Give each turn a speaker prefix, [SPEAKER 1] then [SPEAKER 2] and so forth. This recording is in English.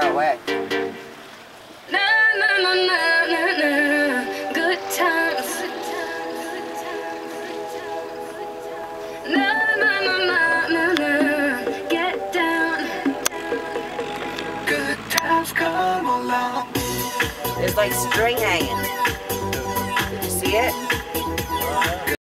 [SPEAKER 1] far away.
[SPEAKER 2] Na na na na na na. Good times. Na na na na na na. Get down. Good times come along.
[SPEAKER 1] There's like string hanging. Did you see it?